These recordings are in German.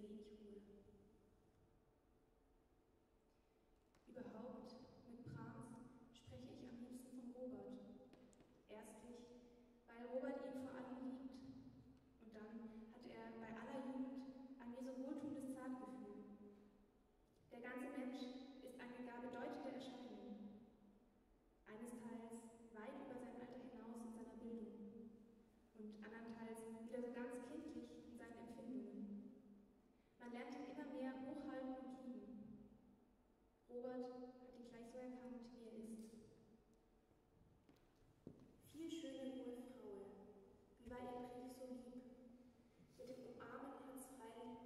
wenig Ruhe. Überhaupt mit Brahms spreche ich am liebsten von Robert. Erstlich, weil Robert ihn vor allem liebt. Und dann hat er bei aller Jugend ein mir so wohltuendes Zartgefühl. Der ganze Mensch ist eine gar bedeutende Erscheinung. Einesteils weit über sein Alter hinaus in seiner Bildung und andernteils wieder so ganz kindlich in seinen Empfindungen. Man lernt ihn immer mehr hochhalten und lieben. Robert hat ihn gleich so erkannt, wie er ist. Viel schöne, hohe Fraue, wie war ihr Brief so lieb, mit dem Umarmen herzfrei.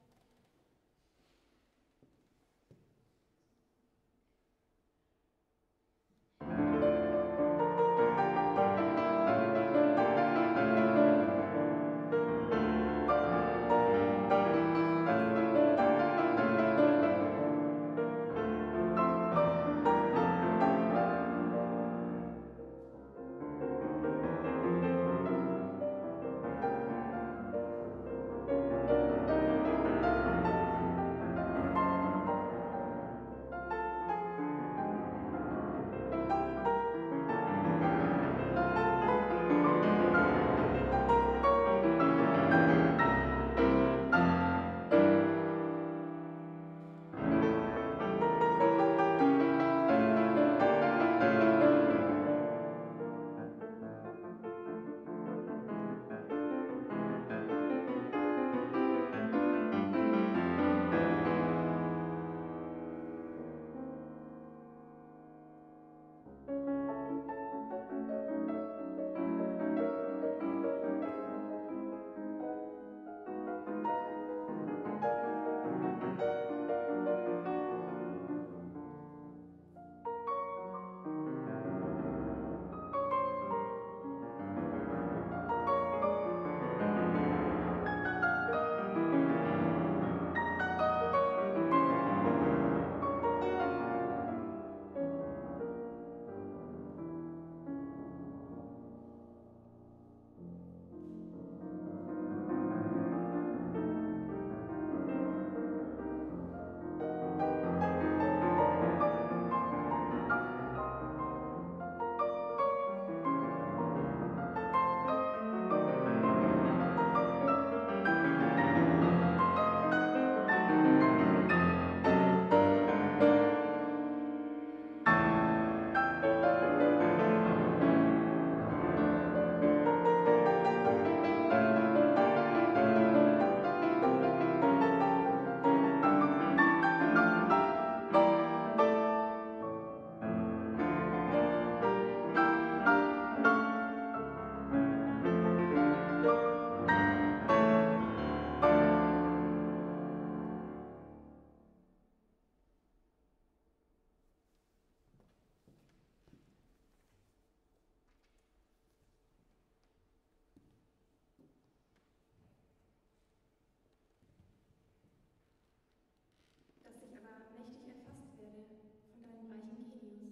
Dass ich aber mächtig erfasst werde von deinem reichen Genius,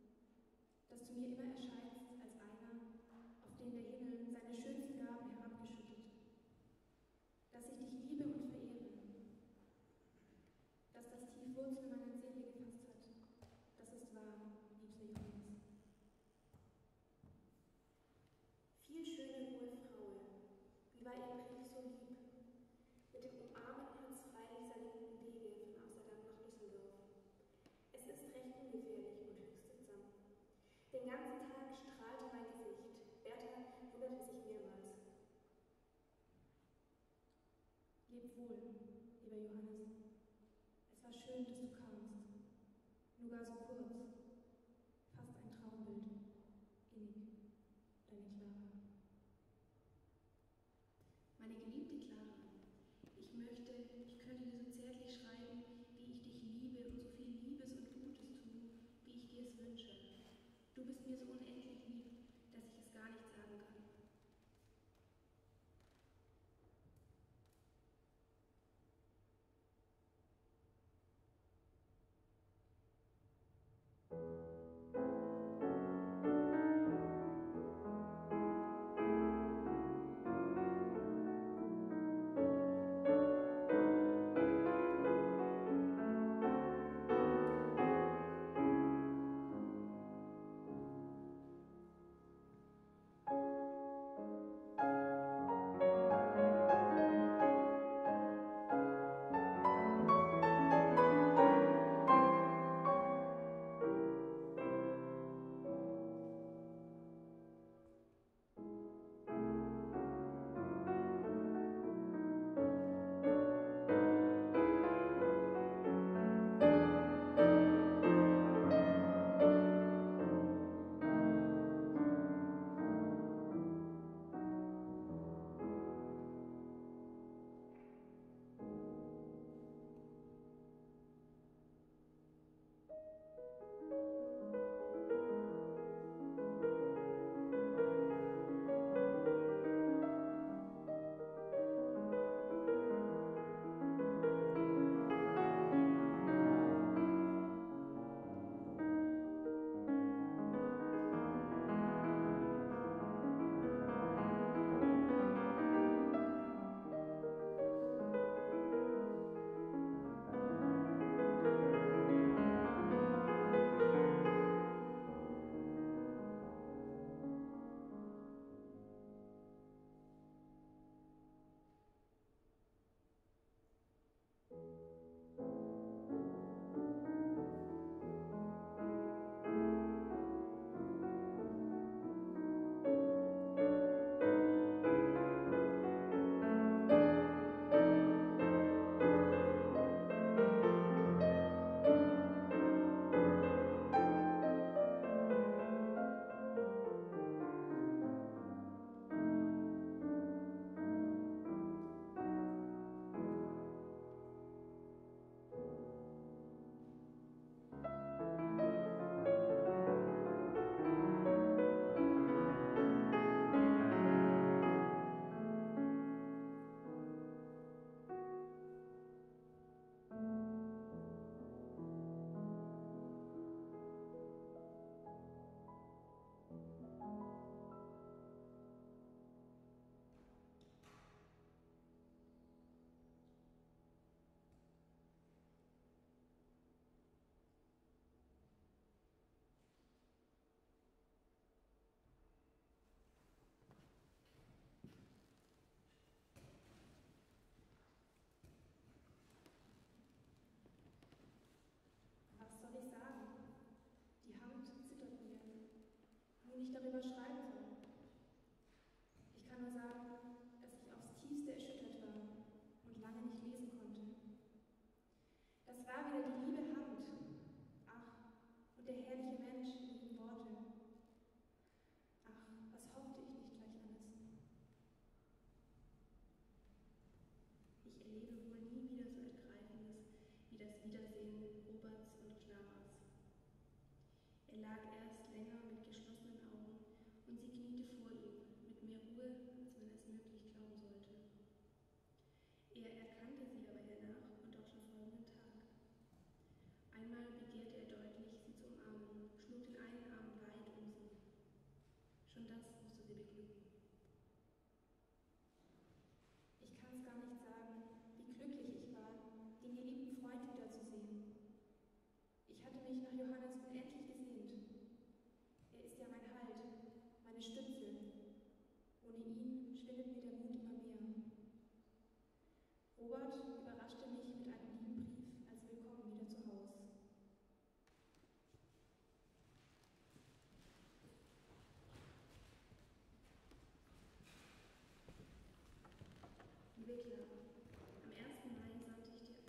dass du mir immer erscheinst als einer, auf den der Himmel seine schönsten Gaben herabgeschüttet, dass ich dich liebe und verehre, dass das tief Wurzel meiner Seele gefasst hat, das ist wahr, liebster Johannes. Viel schöne, hohe Fraue, wie war ihr Brief so lieb, mit dem Umarmen herzfreilich seiner linken Wege von Amsterdam nach Düsseldorf. Es ist recht ungefährlich und höchst sittsam. Den ganzen Tag strahlte mein Gesicht. Bertha wunderte sich mehrmals. Leb wohl, lieber Johannes. Es war schön, dass du kamst. Nur gar so kurz. Fast ein Traumbild. Innig. Deine Clara. Meine geliebte Clara, ich könnte dir so zärtlich schreiben, wie ich dich liebe und so viel Liebes und Gutes tue, wie ich dir es wünsche. Du bist mir so unendlich lieb, dass ich es gar nicht sagen kann. nun ich darüber schreiben soll. Ich kann nur sagen, dass ich aufs tiefste erschüttert war und lange nicht lesen konnte. Das war wieder die liebe Hand, ach, und der herrliche Mensch in ihren Worte. Ach, was hoffte ich nicht gleich alles. Ich erlebe wohl nie wieder so Ergreifendes wie das Wiedersehen Roberts und Claras. Er lag erst länger mit geschlossenen Augen und sie kniete vor ihm, mit mehr Ruhe, als man es möglich glauben sollte. Er erkannte sie aber hernach und auch schon folgenden Tag. Einmal begehrte er deutlich, sie zu umarmen, schlug den einen Arm weit um sie. Schon das musste sie beglücken. Ich kann es gar nicht sagen, wie glücklich ich war, den geliebten Freund wiederzusehen. Ich hatte mich nach Johannes unendlich gesehnt. Er ist ja mein Halt, meine Stütze. Ohne ihn schwindet mir der Mut immer mehr. Robert überraschte mich mit einem lieben Brief als Willkommen wieder zu Haus. Liebe Clara, am 1. Mai sandte ich dir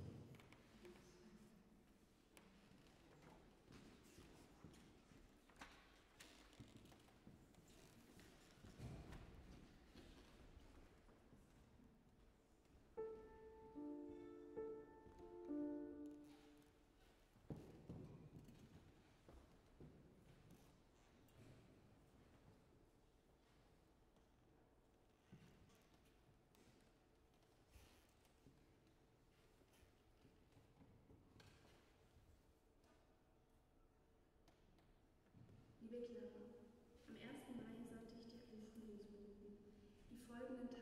Liebe Clara, am 1. Mai sandte ich dir eine Frühlingsblumen. Die folgenden